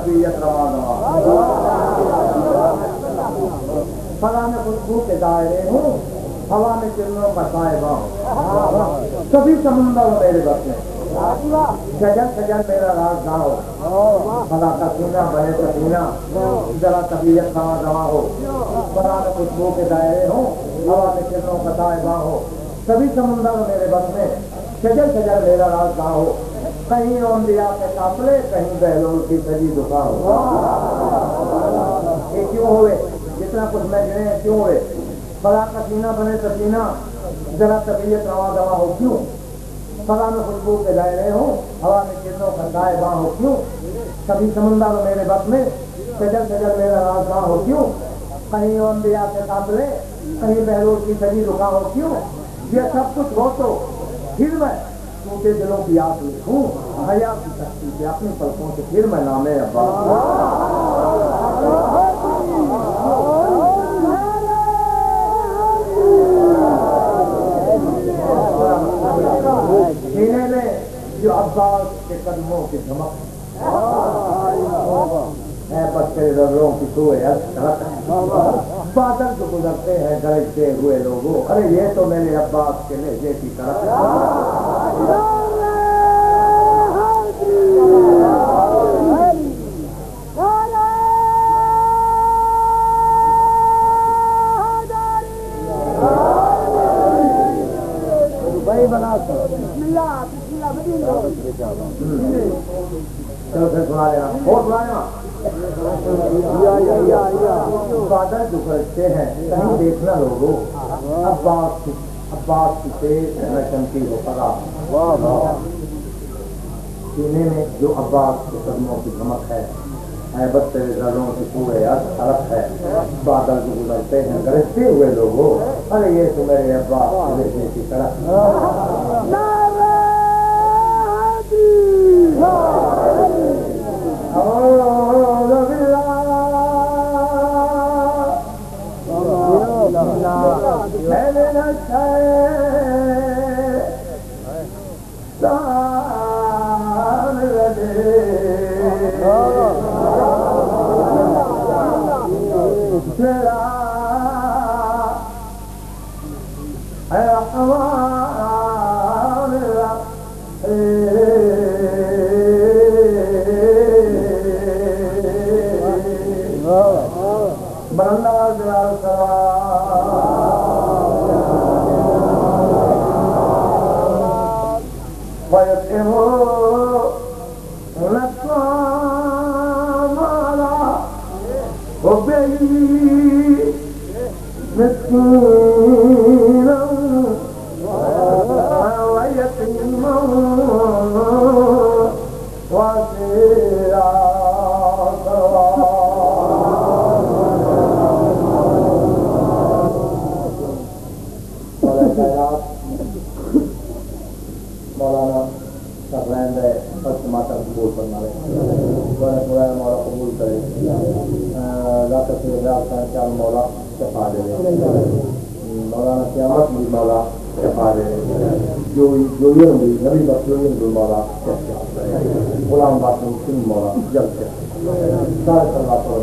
طبیعت رواں رواں، فضا میں خوشبو کے دائرے ہوں، ہوا میں چرنوں کا سائبہ ہوں، کبھی سمندر میرے بس میں، شجر شجر میرا رازدار ہو، فضا کا سینہ بنے سفینہ، ذرا طبیعت رواں رواں ہو، فضا میں خوشبو کے دائرے ہوں، ہوا میں چرنوں کا سائبہ ہو، کبھی سمندر میرے بس میں، شجر شجر میرا رازدار ہو، کہیں انبیاء کے قافلے، کہیں بہلول کی سجی دفاع ہو۔ یہ کیوں ہوئے؟ جتنا کچھ میں گنے کیوں ہوئے؟ فضا کا سینہ بنے سفینہ، ذرا طبیعت رواں رواں ہو، کیوں؟ فضا میں خوشبو کے دائرے ہوں، ہوا میں کرنوں کا سائبہ ہو، کیوں؟ کبھی سمندر میرے بس میں، شجر شجر میرا رازدار ہو، کیوں؟ کہیں انبیاء کے قافلے، کہیں بہلول کی سجی دکھا ہو، کیوں؟ یہ سب کچھ ہو تو پھر میں ٹوٹے دلوں کی یاد لکھوں، حیا کی تختی سے اپنی پلکوں سے پھر میں نام عباس۔ سینے میں جو عباس کے قدموں کی دھمک ہے، بچے رگوں کی سوئے بادل جو گزرتے ہیں گرجتے ہوئے لوگوں، ارے یہ تو میرے عباس کے لہجے کی طرف ہے۔ چلو پھر سنا لینا اور سنا لینا۔ بادل جو گرجتے ہیں کہیں دیکھنا لوگوں، عباس کی تیز نہ چمکی ہو پگا، سینے میں جو عباس کے قدموں کی دھمک ہے، ہیبت تیرے ذروں کی پورے حرف ہے، بادل جو گزرتے ہیں گرجتے ہوئے لوگوں، ارے یہ تو میرے عباس کے لہجے کی طرف۔ غلام باسم سنگھ مولا جلد سے سارے سلوا کرو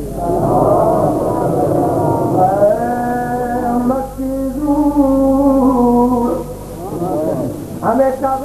ہمیں کب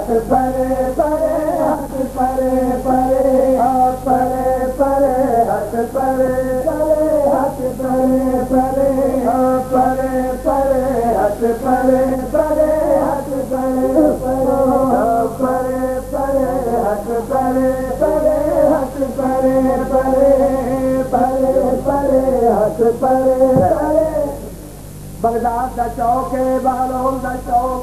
हट परे परे हट परे परे परे परे हट परे परे हट परे परे परे परे हट परे परे हट परे परे परे हट परे परे हट परे परे परे परे हट परे परे बगदाद का चौक है बहलोल का चौक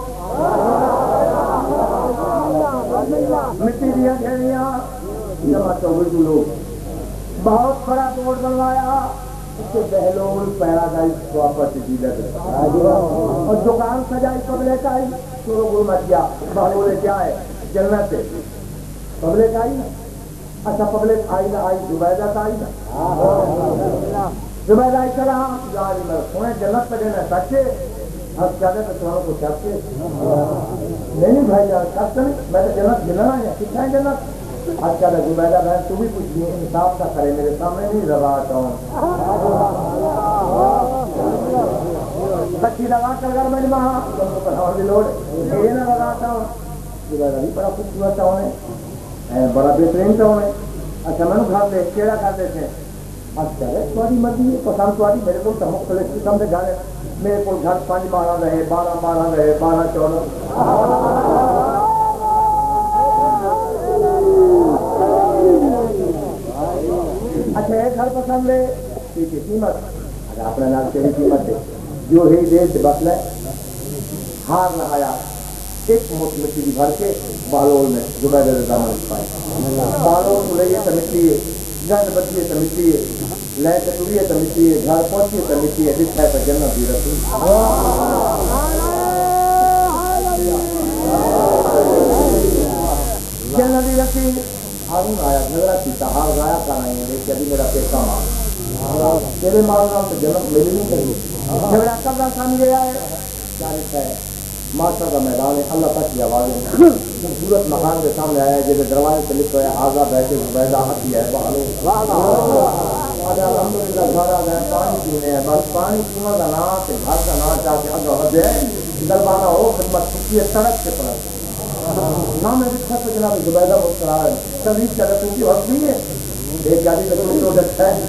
मिट्टी दिया घेरिया जमा चौबीस लोग बहुत बड़ा बोर्ड बनवाया उससे बहलोल पैराडाइज प्रॉपर्टी डीलर और दुकान सजाई पब्लिक आई शुरू गुरु मत गया बहलोल क्या है जन्नत है पब्लिक आई ना अच्छा पब्लिक आई ना आई जुबैदा का आई ना जुबैदा आई चला यार मैं सुने जन्नत पे देना सच्चे अब ज्यादा तो तुम्हारों को सच्चे नहीं भाई यार सच नहीं मैं तो जन्नत गिनना है कितना है जन्नत अच्छा जुबैदा बहन तू भी कुछ इंसाफ का करे मेरे सामने नहीं लगाता हूँ सच्ची लगा कर अगर मैंने वहाँ लोड ये ना लगाता हूँ जुबैदा भी बड़ा खूबसूरत टाउन है बड़ा बेहतरीन टाउन है अच्छा मैंने घर ले केड़ा कर देते हैं अच्छा है थोड़ी मर्जी है पसंद थोड़ी मेरे को तो मुख्तलिफ किस्म के घर है मेरे को घर 5 12 रहे 12 12 रहे 12 14 अच्छा एक घर पसंद है ठीक है कीमत अगर अपने नाम से कीमत है जो है देश बस ले हार लगाया एक मिट्टी भर के बालोल में जुबैदा दामन पाए बालोल को ले तो मिट्टी गंद बची है तो मिट्टी लय कटुरी है तो मिट्टी घर पहुंची है तो मिट्टी है दिखता है तो जन्नत भी रखी जन्नत भी रखी हारून आया झगड़ा पीता हार गाया का नहीं है यदि मेरा पैसा मार तेरे मारना तो जन्नत मिली नहीं करी झगड़ा कब सामने गया है क्या लिखता है मास्टर का मैदान है अल्लाह तक की आवाज है खूबसूरत मकान के सामने आया जैसे दरवाजे से लिखा है आजा बैठे बैदा हती है अल्हम्दुलिल्लाह घर आ गए पानी पीने हैं बस पानी पीने का ना से घर का ना चाहते अगर हदे दरबाना हो खिदमत की सड़क से पड़ा नाम है रिक्शा से जनाब जुबैदा मुस्कुरा है सभी चले तू की वक्त भी है एक गाड़ी का तो देखता है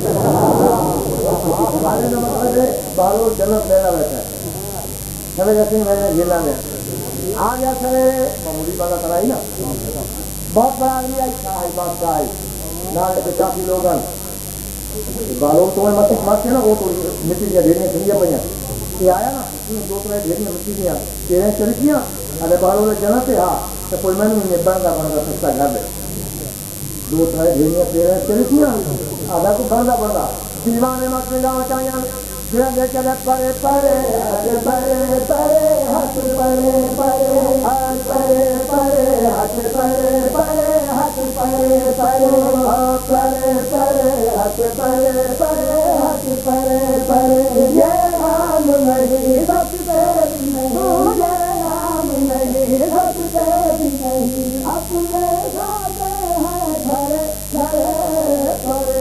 हमारे नंबर है बालो जन्नत लेना बैठा है चले जैसे मैंने जिला में आ गया सरे मामूली बात कराई ना बहुत बड़ा आदमी आई शाही बात का आई नाले पे काफी लोग बालों तो मत मारते ना वो तो मिट्टी दिया ढेरियां ठंडिया पड़िया ये आया ना इसमें 2 तरह ढेरियां मिट्टी दिया तेरे चली किया अरे बालों ने जन्नत है हाँ तो कोई मैंने नहीं बनता सस्ता घर है 2 तरह ढेरियां तेरे चली किया आधा तो बनता दीवाने मत में जाओ चाहिए परे परे परे परे परे हट परे परे हट परे परे हट परे परे हट परे परे परे परे हट परे परे हट परे परे ये नाम नहीं सत्य नहीं ये नाम नहीं सत्य नहीं अपने साथ है घरे घरे परे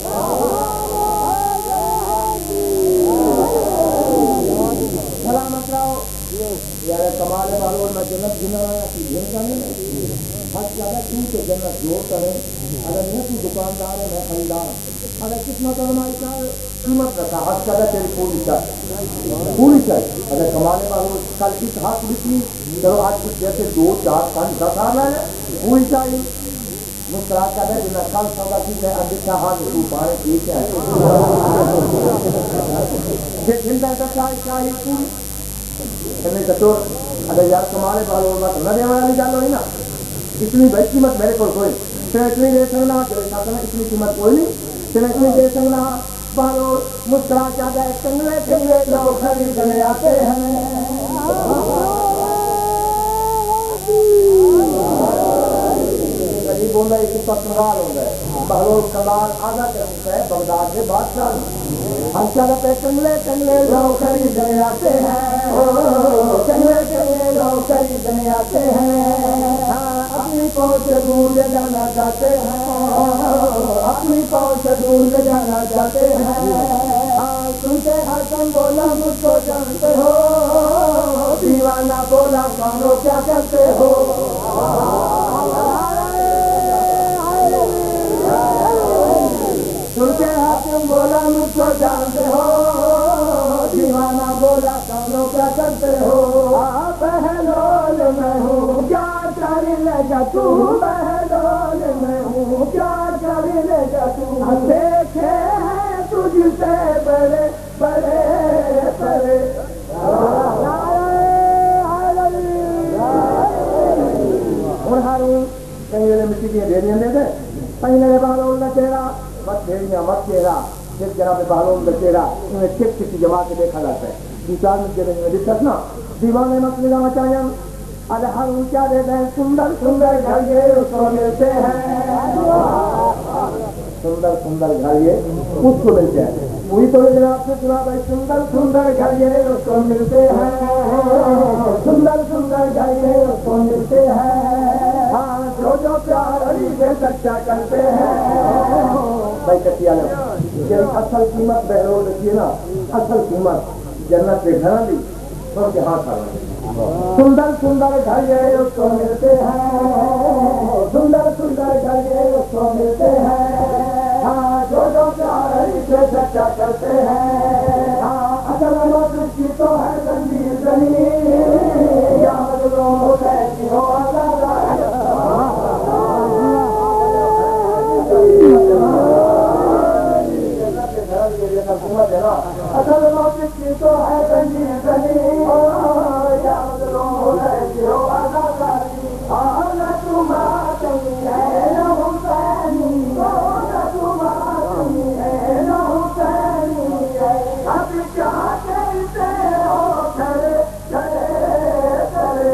सलामत रहो यार कमाल वालों में जन्नत गिना की गिनता नहीं हद ज्यादा तू तो जन्नत जोड़ता है अगर मैं तू दुकानदार है मैं खरीदार अगर कितना कमाई का कीमत रखा हद ज्यादा तेरी पूरी चाहिए अगर कमाने वालों कल इस हाथ बिकी चलो आज कुछ जैसे 2 4 5 10 आ रहा है पूरी चाहिए मुस्कुरा कर है बिना कल सौदा की है अधिक हाथ तू पाए ठीक है ये चिंता करता है चाहिए पूरी करने तो अगर यार कमाने वालों मत न देने वाली डालो ही ना इतनी भाई कीमत मेरे को कोई तेरे इतनी दे सकना इतनी कीमत कोई नहीं तेरे इतनी दे सकना बालो मुस्कुरा क्या जाए कंगले लोग खरीदने आते हैं बोल रहा है कि कंगाल हो गए बहलोल कंगाल आधा करता है बगदाद के बादशाह हम पे कंगले लोग खरीदने आते हैं कंगले लोग खरीदने आते हैं अपनी पहुंच से दूर ले जाना चाहते हैं अपनी पहुंच से दूर ले जाना चाहते हैं सुनते हर तुम बोला मुझको जानते हो دیوانہ بولا سانو کیا کرتے ہو سن کے حاکم بولا مجھ کو جانتے ہو دیوانہ بولا سانو کیا کرتے ہو بہلول میں ہوں کیا کر لے گا تو بہلول میں ہوں کیا کر لے گا تو دیکھے ہیں تجھ سے بڑے بڑے بڑے اور ہارون کہیں مٹی کی ڈھیریاں دے دے پہلے بہلول کا چہرہ مت ڈھیریاں مت چہرہ جس جناب بہلول کا چہرہ انہیں چپ چپی جما کے دیکھا جاتا ہے دوسرا میں دقت نا دیوانے مت لگا مچائیں ہارون کیا دیتے ہیں سندر سندر گھر یہ اس کو ملتے ہیں سندر سندر گھر یہ اس کو ملتے ہیں وہی تو جناب سے سنا بھائی سندر سندر گھر یہ اس کو ملتے ہیں سندر سندر گھر یہ اس کو ملتے ہیں ہاں جو پیار علی سے سچا کرتے ہیں بھائی کٹیا نے اصل قیمت بہرول رکھیے نا اصل قیمت جنت کے گھر دی سن کے ہاتھ آ سندر سندر گھر یہ اس کو ملتے ہیں سندر سندر گھر یہ اس کو ملتے ہیں ہاں جو پیار علی سے سچا کرتے ہیں ہاں اگر موت کی تو ہے زنجیر زمین یا مظلوم کیسی ہو اصل موت کی تو ہے زنجیر زمین یا مظلوم کیسی ہو آزادی نہ تمہاری ہے نہ حسینی نہ تمہاری ہے نہ حسینی ہے اب کیا کہتے ہو کرے کرے کرے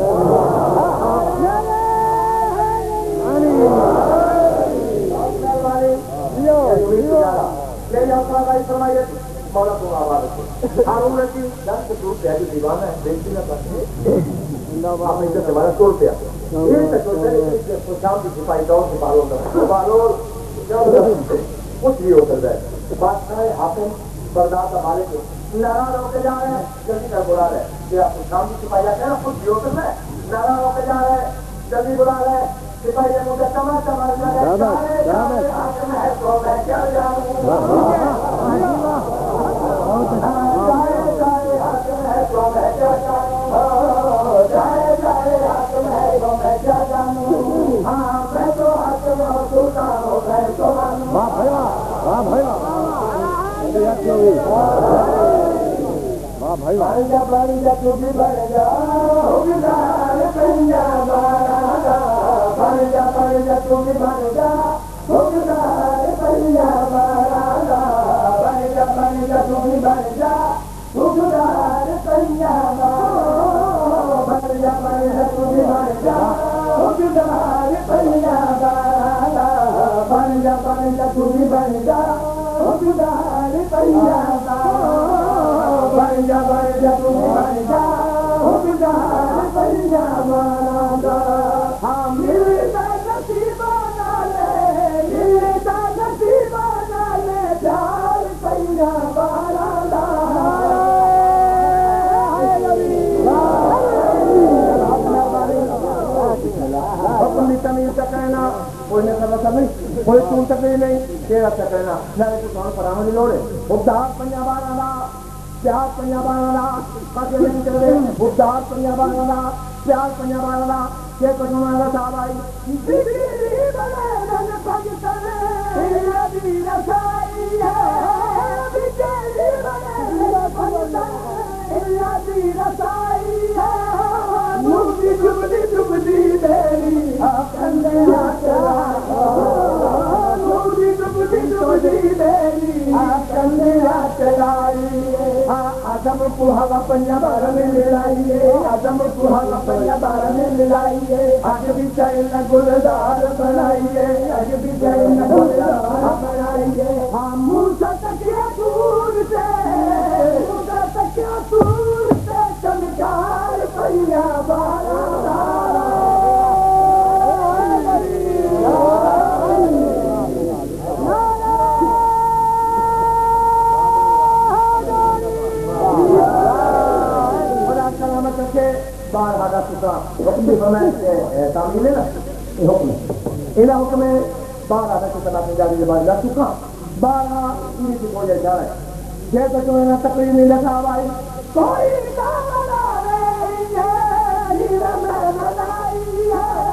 مولا کو آواز ہارون رشید دس کے دور پہ دیوانہ ہے دیکھتی نہ پڑتی آپ نے اسے ہمارا 100 روپیہ یہ تک شام کی سپاہی دور سے بالول کچھ بھی ہو سکتا ہے بادشاہ حاکم بردار کا مالک ناراض ہو کے جا رہے ہیں جلدی کر بلا رہے کہ آپ شام کی سپاہی آتے ہیں کچھ بھی ہو سکتا ہے ناراض ہو کے جا رہے ہیں جلدی بلا رہے ہیں سپاہی مجھے سمجھ حاکم ہے تو میں کیا جانوں کوئی تم تکلیف نہیں تیرا تکلینا میرے کو کون پرانا نہیں لوڑے بدھار پنجاب آنا پیار پنجاب آنا کاکے نہیں چلے بدھار پنجاب آنا پیار پنجاب آنا کہ کچھ ہمارا صاحب آئی آدم کو ہوا پنجاب میں ملائیے آدم کو ہوا پنجاب میں ملائیے آج بھی چاہے نہ گلدار بنائیے آج بھی چاہے نہ گلدار بنائیے ہم موسیٰ تکیا دور سے موسیٰ تکیا دور سے چمکار پنجاب دوسری فرمائے تعمیل ہے نا یہ حکم ہے الہ حکم ہے 12 میں کتنا پنجابی زبان لا چکا 12 یہ کی کوئی جا رہا ہے جیسا کہ میں نے تقریر میں لکھا بھائی کوئی کام نہ رہے میں بنائی ہے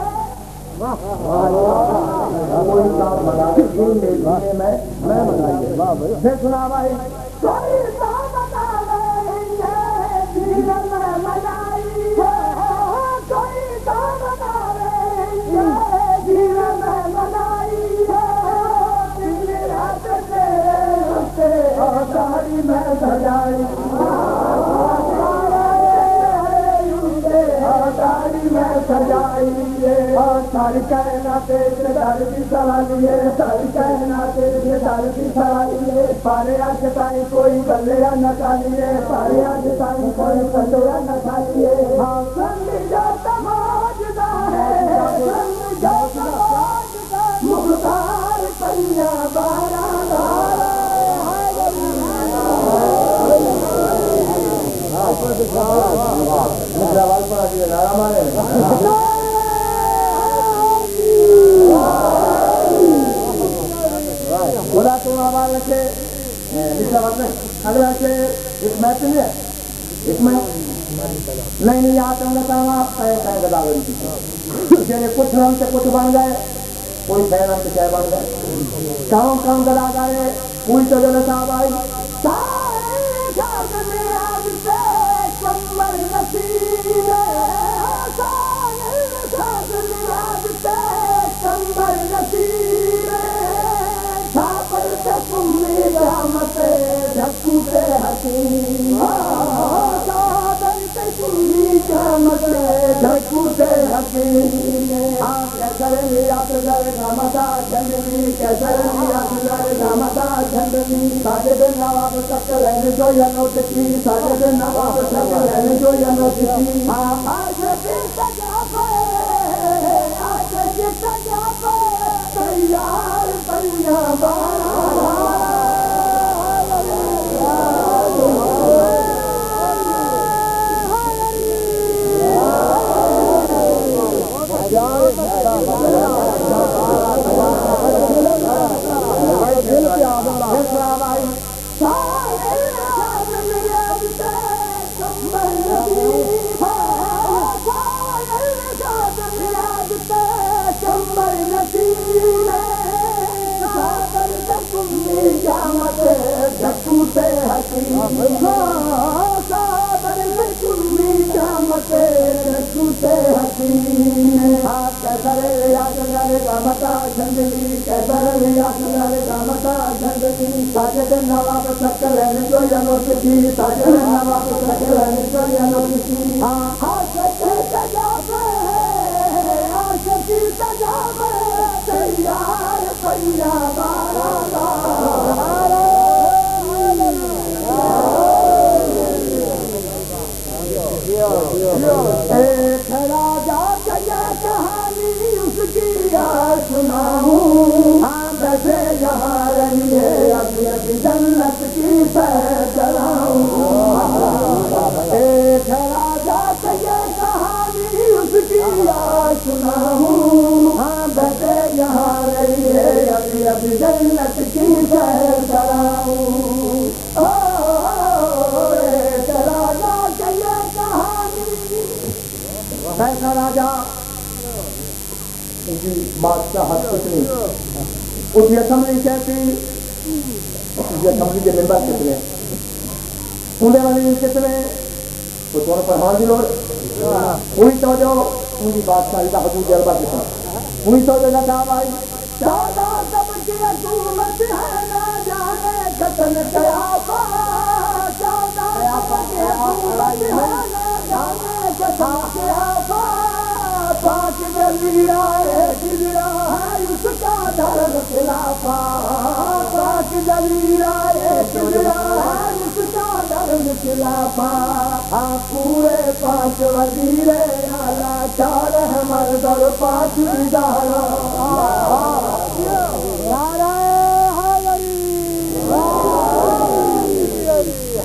کوئی کام بنا کے میں بنائی ہے پھر سنا بھائی کوئی کام نہ رہے میں بنائی ہے کوئی کام نہ رہے میں بنائی ہے رات سے ساری میں سجائی ساری میں سجائی ساری کائنات در کی سوالی ہے ساری کائنات در کی سوالی ہے پارے آج تائیں کوئی بلیا نہ کھالی ہے پارے آج تائیں کوئی بلیا نہ کھالی ہے ہاں سنگ جاتا موجودہ ہے سنگ جاتا موجودہ مختار پنجا بارہ خدا تم آواز رکھے دوسرا بات نہیں اگر ایسے ایک میچ نہیں ہے ایک میں نہیں یہاں سے انہیں کہا کہیں گدا گئی تھی کچھ رنگ سے کچھ بن گئے کوئی چھ رنگ سے چھ بن گئے کام گدا گئے پوری تو جو صاحب آئی جنت کی سیر چلاؤں ایک راجا سے یہ کہانی اس کی سناؤں ہاں بیٹے یہاں رہیے ابھی جنت کی سیر چلاؤں ایک راجا سے یہ کہانی ایسا راجا ان کی بادشاہت کتنی اس کی اسمبلی کہتی اسمبلی کے ممبر کتنے سننے والے کتنے تو دونوں پر ہاں لوگ پوری توجہ ان کی بادشاہی کا حدود جلبہ کتنا پوری توجہ نہ کہا بھائی چودہ سب کی حکومت ہے نہ جانے ختم قیافہ چودہ سب کی حکومت ہے نہ جانے ختم قیافہ پاک جلیرہ جلیرہ ہے اس کا دھرم خلافہ پاک جلیرہ جلیرہ ہے اس کا دھرم خلافہ آپ پورے 5 وزیر اعلیٰ 4 مرد اور 5 ادارہ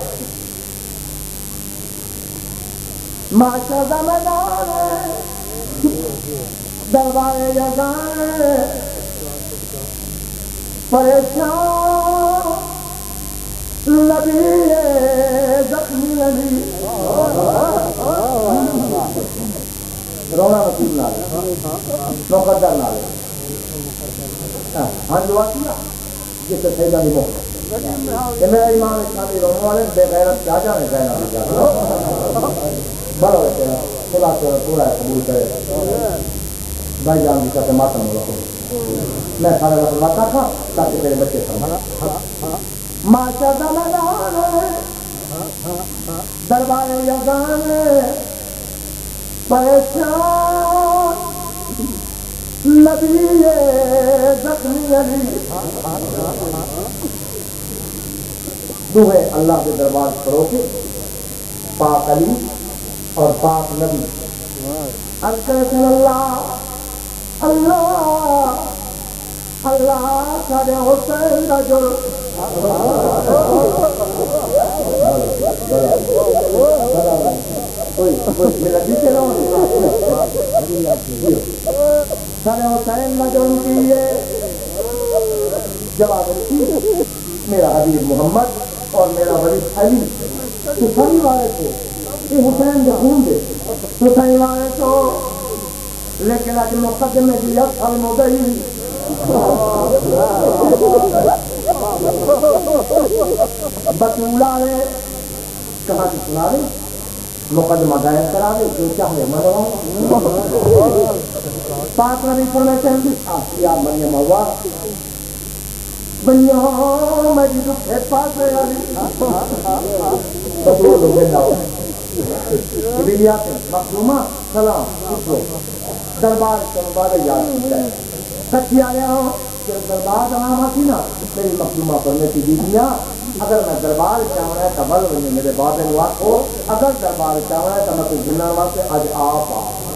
ماشا زمدار دربار یزدان پریشان نبی زخمی نبی رونا نصیب نہ لے مقدر نہ لے ہاں دعا کیا جس سے سیدہ بھی موت کہ میرا ایمان اسلامی رونے والے بے غیرت کیا جانے کہنا بھی جانے بڑا ہے تیرا خدا تیرا پورا ہے قبول کرے بھائی جان جی کہتے ماتم ہو رکھو میں سارے رسول باتا تھا تاکہ تیرے بچے سمجھا ماشا زمدان دربار یزدان پریشان نبی زخمی علی دوہے اللہ کے دربار پڑھو کے پاک علی اور پاک نبی اذکر اللہ اللہ اللہ سارے حسین کا جو سارے حسین کا جو ان کی یہ جواب کی میرا حبیب محمد اور میرا ولی علی تو سبھی والے تھے یہ حسین کے خون دے تو سبھی والے تو لیکن اگر مقدم میں دیا سال مدعی بطولہ نے کہاں کی سنا رہے مقدمہ دائر کرا دے جو چاہے منواؤں پاک نبی فرماتے ہیں یا مریم ہوا بنیوں میری دکھے پاس ہے علی بطول لوگ لاؤ بیلیات مخدومہ سلام کتو دربار یاد کیتا ہے سچی آیا ہوں کہ دربار دماما تھی نا میری مخدومہ پر میں تھی بیدیاں اگر میں دربار چاہوں رہا ہے تو بل بنی میرے بابے نواق ہو اگر دربار چاہوں رہا ہے تو میں کوئی جنہ واسے آج آپ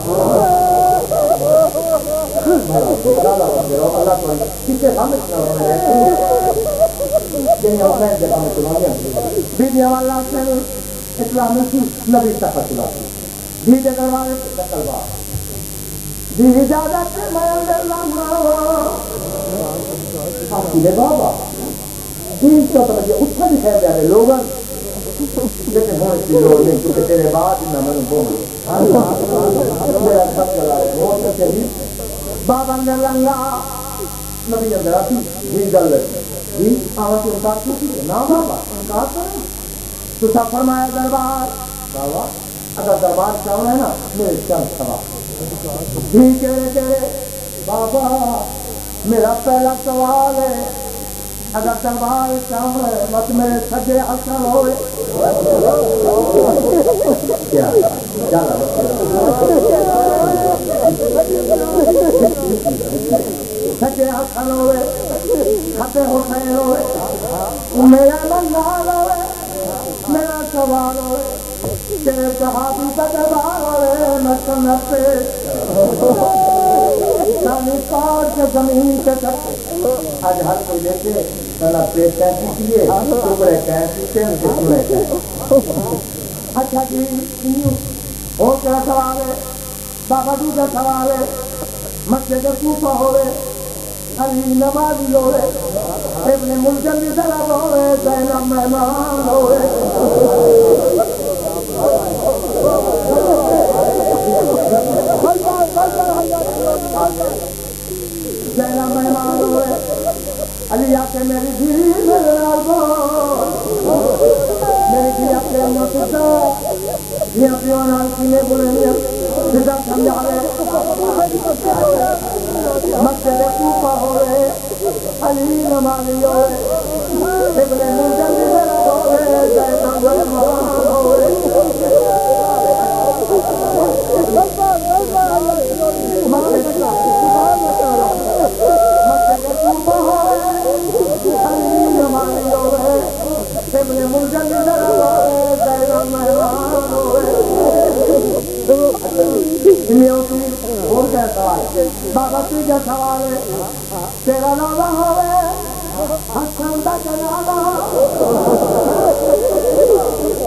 اللہ کو کسے سامنے سنا ہونے ہیں جنہیں حسین جگہ میں سنایا بیدیاں والا سے اسلام کی نبی تفت چلاتی دیدے دربارے تلوار دی اجازت میں اللہ آخیلے بابا دین تو تمہیں اٹھا دکھائے جا رہے لوگاں لیکن ہونے کی لوگ نہیں کیونکہ تیرے بعد انہا میں بوم میرا سب چلا رہے بہت سے بھی بابا نے اللہ نبی اندر آتی دی جل لیتی دی آوہ کی انکار کیوں تھی نا بابا انکار کریں تو سب فرمایا دربار بابا اگر دربار چاہوں ہے نا میرے چند سوال بھی کہے بابا میرا پہلا سوال ہے اگر دربار چاہوں ہے مت میرے سجے اثر ہوئے کیا سجے اثر ہوئے خطے حسین ہوئے میرا منال ہوئے میرا سوال ہوئے تیرے صحابی کا دربار ہوئے میں سنت پہ سانی پار کے زمین پہ تک آج ہر کوئی دیکھے سنت پہ کیسی کیے ٹکڑے کیسی سے ان کے سنے کیسی اچھا جی اور کیا سوال ہے بابا دو کا سوال ہے مسجد کوفہ ہوئے علی نمازی ہوئے ابن ملجم بھی ضرب ہوئے زینب مہمان ہوئے زینب مہمان ہوئے علی آکے میری دھی میرے آگو میری دھی آکے مسجدہ دھیا پیونان کینے بولے نہیں سجدہ سمجھا رہے مسجد کوفہ ہوئے علی نمازی ہوئے ابن ملجم بھی ضرب ہوئے زینب مہمان ہوئے بابا تیجا سوال ہے تیرا نالا ہوئے حسن دا جنالا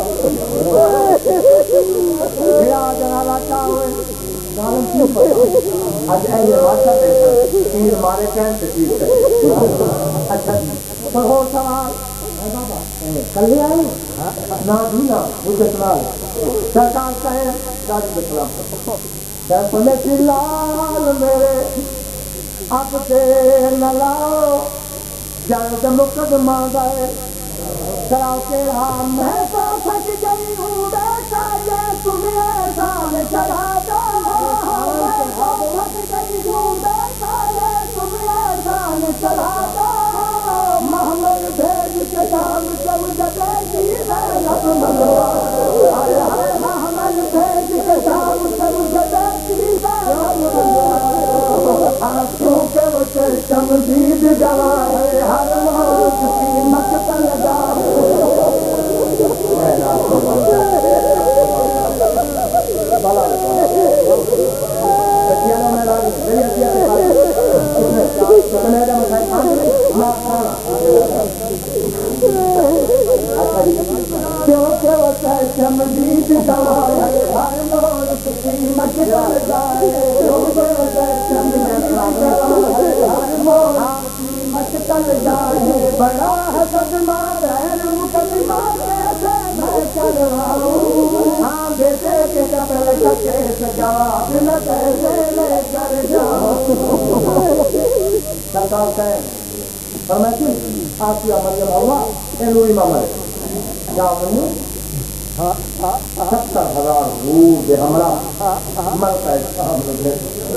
جنالا کیا ہوئے ظالم کیوں پڑا آج ایسے بادشاہ دیکھا تیر مارے کہیں تشریف کرے اچھا جی پر ہو سوال کل ہی آئی نہ بھی نہ مجھے سوال سرکار کہیں دادی کے خلاف میں کی لال میرے اب سے نہ لاؤ جنگ مقدمہ گئے کراؤ کے ہاں میں تو پھٹ گئی ہوں بیٹا یہ تمہیں سال چلا دو میں تو پھٹ گئی ہوں بیٹا یہ تمہیں سال چلا دو محمد بھیج کے شام سب جگہ کی میں رب منوا محمد بھیج کے شام سب جگہ کی میں رب منوا آنکھوں کے وہ چشم دید گواہ ہے ہر موت کی مقتل گاہ کیونکہ وہ چشم دید گواہ ہے ہر موت کی مقتل گاہ کیونکہ وہ چشم دید گواہ ہے ہر موت کی مقتل گاہ بڑا ہے صدمہ غیر مقدمہ کیسے میں کرواؤں ہاں بیٹے کے قتل کا کیس جواب نہ کیسے لے کر جاؤں سرکار کہیں فرمائے آسیہ مریم ہوا اے نوری مامر کیا منو 70,000 روح دے ہمراہ مرتا ہے صاحب لگے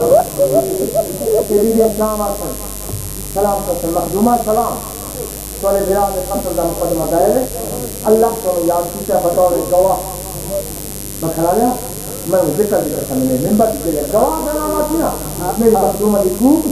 تیری بھی اسلام آتا ہے سلام کرتے مخدومہ سلام سوالے براد قتل دا مقدمہ دائرے اللہ کو یاد کیتا بطور گواہ میں کھلا لیا میں ذکر کرنے میں ممبر کے لئے گواہ سلام آتی نا میری مخدومہ دی کوپ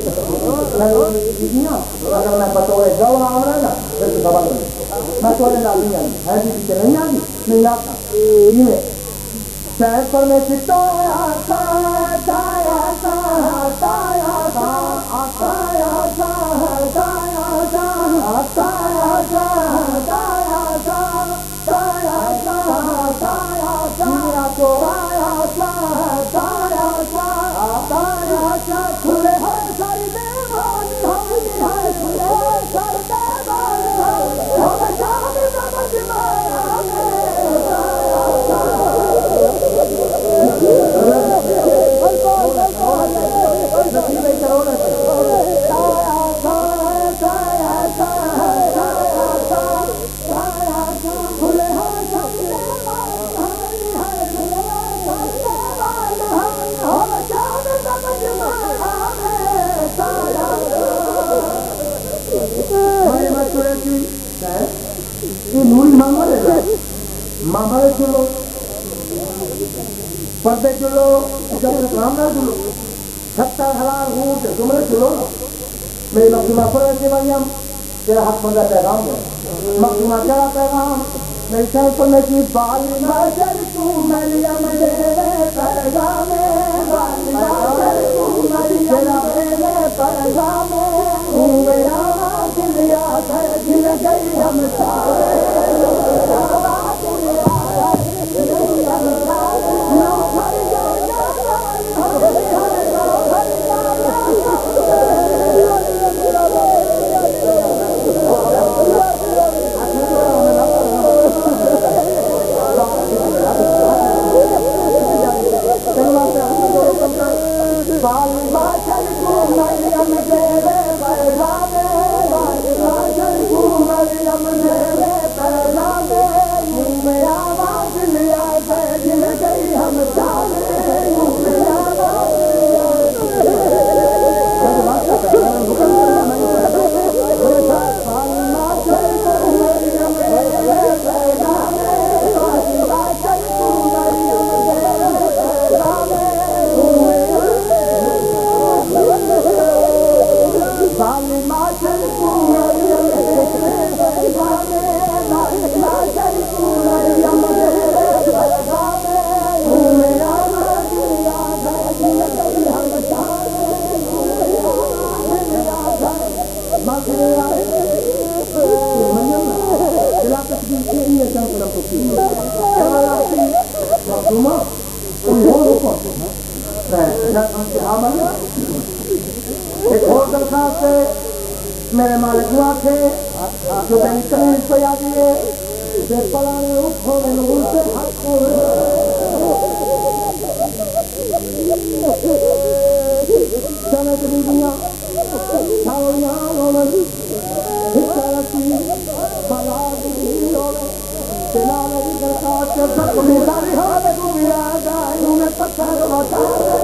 اگر میں بطور گواہ آمرا ہے نا پھر تو خبر نہیں میں سوالے لا نہیں آئی ہے بھی پیچھے نہیں آگی نہیں آتا یہ شہر پر میں ستایا سا تایا سا تایا سا آتایا سا تایا سا آتایا سا تایا سا تایا سا تایا سا میرا تو تایا سا تایا سا تایا سا کھلے ہر سر دیوان ہمیں ہے کھلے ہر سر دیوان ہمیں شام سمجھ مایا میں تایا سا نوری ماما چلو پردے چلو اسلام نہ چلو 70,000 اونٹ تمہیں چلو میری مخدومہ پر ایسی مریم تیرا حق بندہ پیغام ہے مخدومہ کیا پیغام میری سر پر نکی بالی مجر تو مریم دے پیغام بالی مجر تو مریم دے پیغام میرا دلیا سر دل گئی ہم سارے ایک اور درخواست ہے میرے مالک ہوا تھے جو میں تمیز پہ آ دیے کہ پلانے اٹھو میں نور سے حق ہو چلے بیویاں چھاویاں ہونے حکرتی بلا دی ہونے تلانے کی درخواست سے زخمی داری ہونے کو ملا جائے انہیں پتھر بتا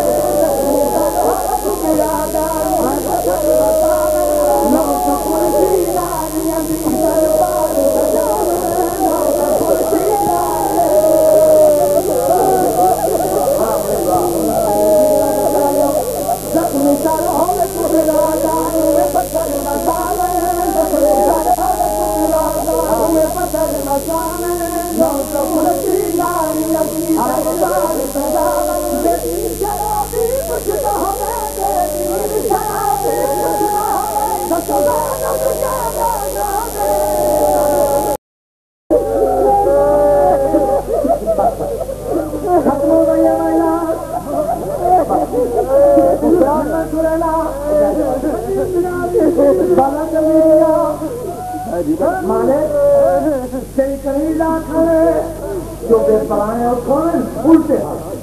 مانے تیری کریلا کھڑے جو بے پرائیں اور کھولیں الٹے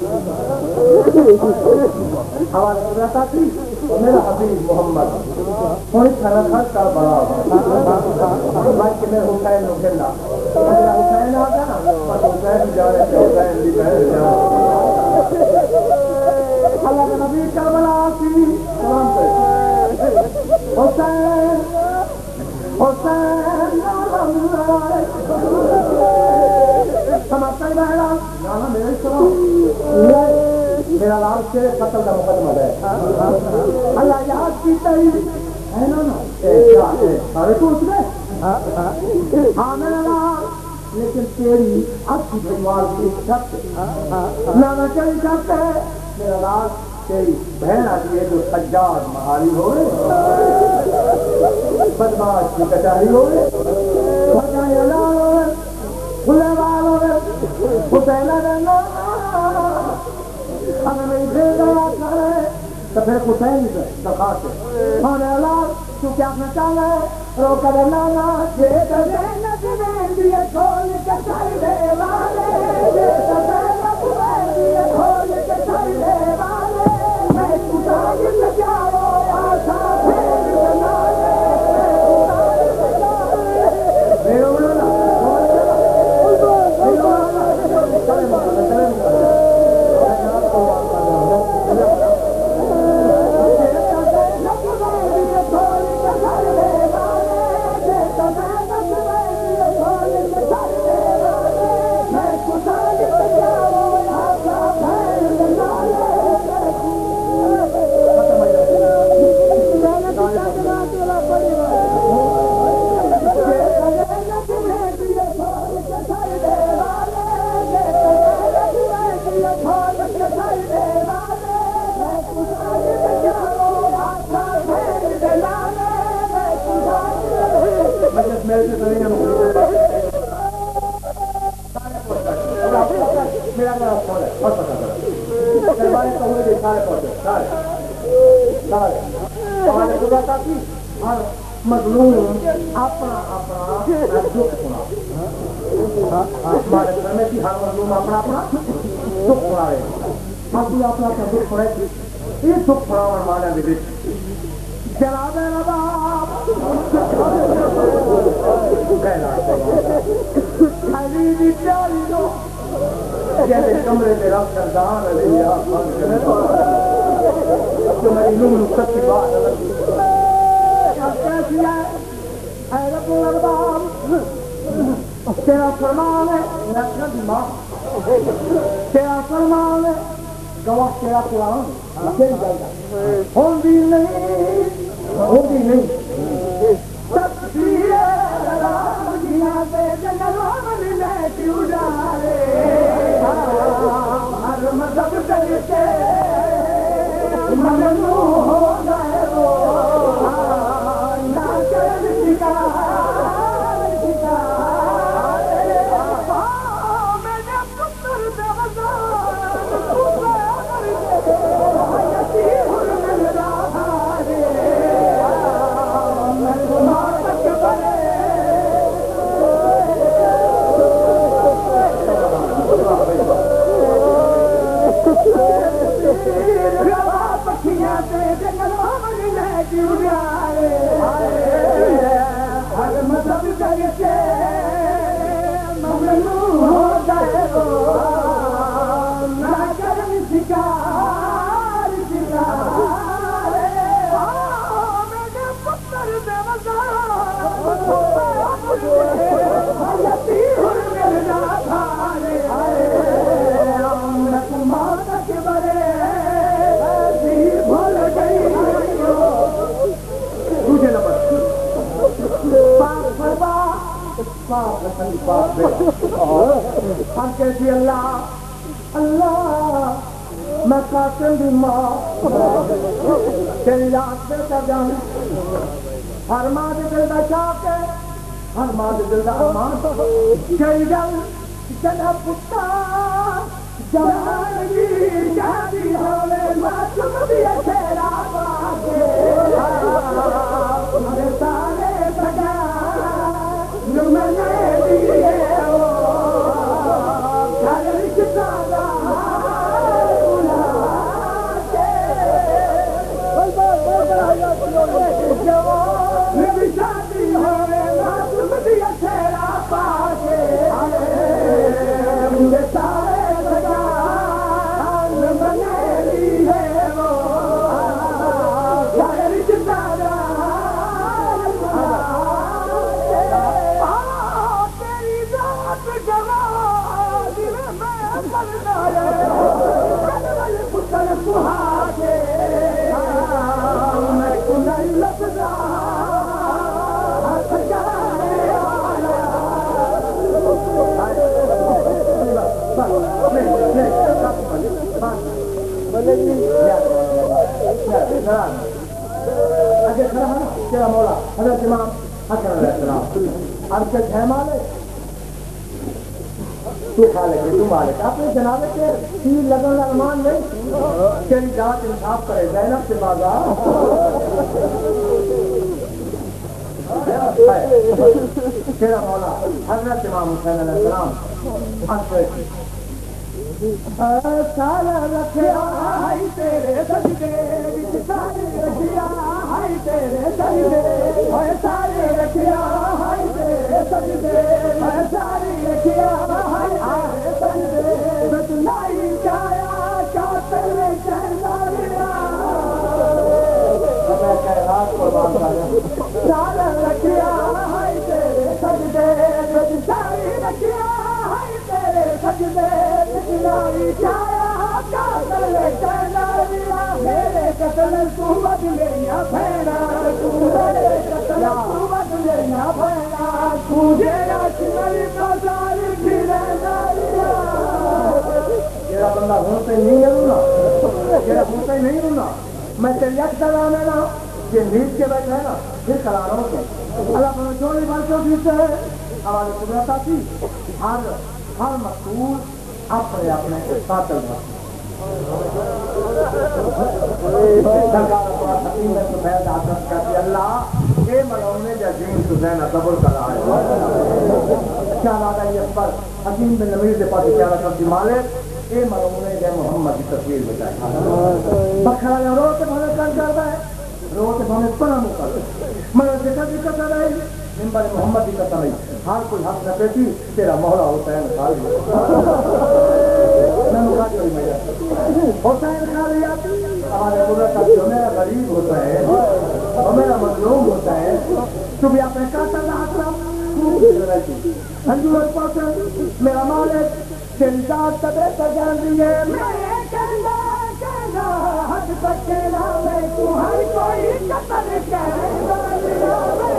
حوالہ کر رہا تھی میرا حبیب محمد کوئی کھانا کھا کر بڑا بھائی کہ میں حسین نکلا میرا حسین آ گیا بس حسین جا رہے تھے حسین بھی بہن جا اللہ کا نبی کربلا آتی سلام پہ حسین حسین سمجھتا ہی بہنا جانا میرے سلام میرا نام سے قتل کا مقدمہ ہے اللہ یاد کی تھی ہے نا سارے تو اس میں ہاں میرا نام لیکن تیری اچھی بھیوال کی شخص نہ چلی شخص ہے میرا نام تیری بہن آتی ہے جو سجاد مہاری ہوئے بدماش کی کچہری ہوئے بھگائی لال ہوئے کھلے وال ہوئے حسین رہنا اگر میری دل دیا کرے تو پھر حسین سے درخواست ہے کھانے لال کیونکہ آپ نے چاہا ہے رو کر لانا جیت دینا دین دیے کھول کے چاہی دے والے جیت دینا دیے کھول کے چاہی دے والے میں کتائی سے جاؤ آشا پھر بنالے مظلوم اپنا اپنا دکھ سنا ہمارے گھر میں بھی ہر مظلوم اپنا اپنا دکھ سنا رہے آپ بھی اپنا اپنا دکھ سنا یہ دکھ سنا ہمارے دل جناب رباب خریدی پیاری دو جیسے کمرے میں رکھ کر دان علیہ جو میری نور سچی بات کیسی ہے اے رب الارباب تیرا فرمان ہے نقد ماں تیرا فرمان ہے گواہ تیرا قرآن تیری جلدہ ہوندی نہیں تکبیر رام جینا پہ جنرام میں کیوں ڈالے ہر مذہب کرتے ممنوع ہو گئے وہ میں کے ممنوع ہو گئے ہو نہ کرم شکار شکارے میرے پتر بے وزارتی ہر ملنا تھارے ماں تک بڑے بھول گئی دوسرے نمبر ہم کہتی اللہ اللہ میں قاسم دی ماں تیری یاد سے جان ہر ماں دے دل دا چاک ہے ہر ماں دے دل دا ارمان کئی گل جنا پتا جوانگی شادی ہوئے ماں چم بھی تیرا باقے ہمیں سارے سجا نمنے دیئے ہو گھر رشتہ بلا کے جوان شادی ہوئے ماں چم بھی تیرا باقے ہمیں سارے سجا نمنے دیئے ہو گھر رشتہ تیرا مولا حضرت امام حسن علیہ السلام عرض کے ہے مالک تو خالق ہے تو مالک اپنے جنابے کے تیر لگن ارمان نہیں تیری ذات انصاف کرے زینب سے بازار تیرا مولا حضرت امام حسین علیہ السلام عرض سارا رکھیا ہائی تیرے سجدے وچ سارے رکھیا ہائی تیرے سجدے اوے سارے رکھیا ہائی تیرے سجدے اوے سارے رکھیا ہائی تیرے سجدے بس نہیں چایا کیا تیرے شہزادیاں میں کائنات قربان کرے سارا رکھیا ہائی تیرے سجدے بس سارے رکھیا ہائی تیرے سجدے نہیں چایا کیا تیرے شہزادیاں میرے قتل تو بدلیا بھیڑا تو میرے قتل تو بدلیا بھیڑا تجھے اچھلی بازار پھرے داریا تیرا بندہ ہوں سے نہیں رونا تیرا ہوں سے نہیں رونا میں تیری یک سلانے نا یہ نیت کے بیٹھ ہے نا پھر کرا رہا ہوں اللہ پر جوڑی بارشوں کی سے ہمارے قدرت آتی ہر مسئول اپنے اپنے قاتل بات سرکار اپنا حکیم میں سفید آسان کہتی اللہ اے ملونے جزین سزینہ دبل کر رہا ہے کیا لادہ یہ پر حکیم بن نمیر دے پاس کیا رکھا دی مالک اے ملونے جے محمد کی تصویر بچائے بکھرا یا روتے بھانے کر کرتا ہے روتے بھانے پناہ مکر مگر ذکر کر رہا ہے ممبر محمد کی قسم نہیں ہر کوئی حق نہ پیتی تیرا مولا حسین خالی میں مقاطع ہوئی میرا حسین خالی آتی ہمارے قدرت کا جو میرا غریب ہوتا ہے اور میرا مظلوم ہوتا ہے تو بھی اپنے قاتل نہ اکرم حضور پاکر میرا مالک تیری ذات تبے تجان دیئے میں کہنا حد تک کہنا میں تو ہر کوئی قتل کہنا